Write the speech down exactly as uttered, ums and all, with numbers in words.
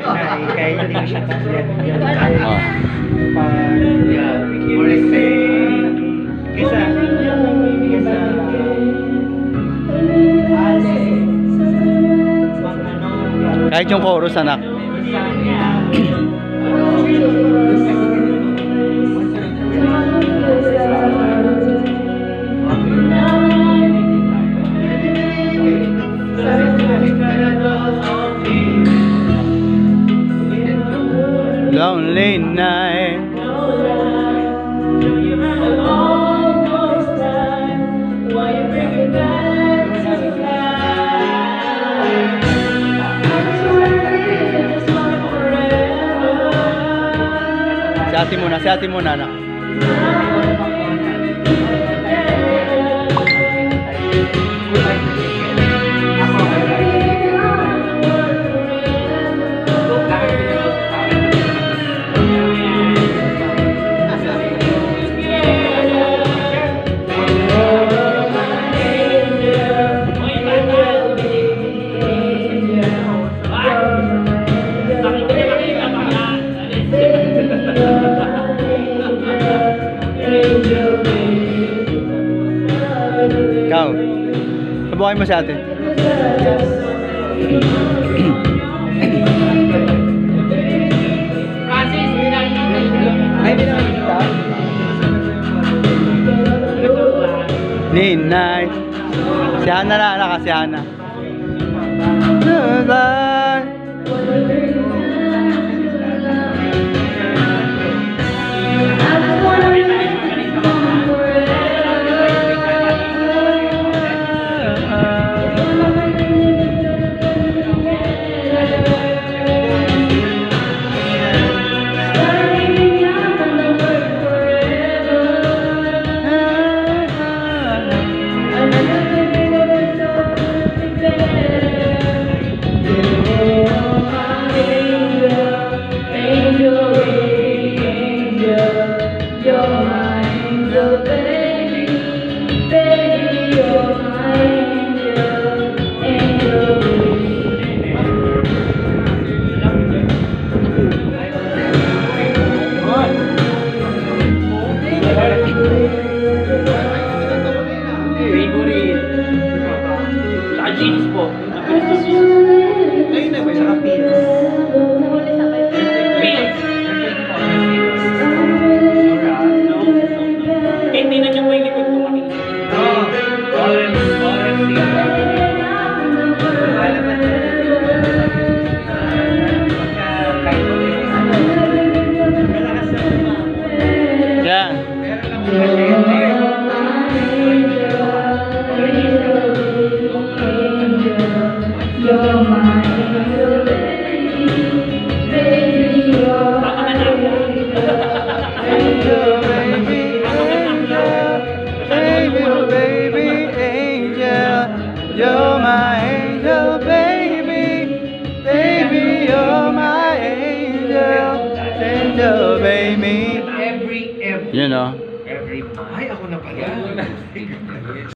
Kaya hindi mo siya kasi Oh. pag kisa kisa Kahit yung chorus, anak. Lonely night. Si ate muna, si ate muna, anak. Ikaw, sabuhay mo si ate. ay hindi naman kita. Ninay. Si Hanna na, anak, si Hanna. Bye. Ayun na ba sa kapis? Hindi na niya po yung likod ko kanina. Yan. You're my angel, baby. Baby, you're my angel. Angel, baby. Every, every. You know. Every month. Ay, ako na pala.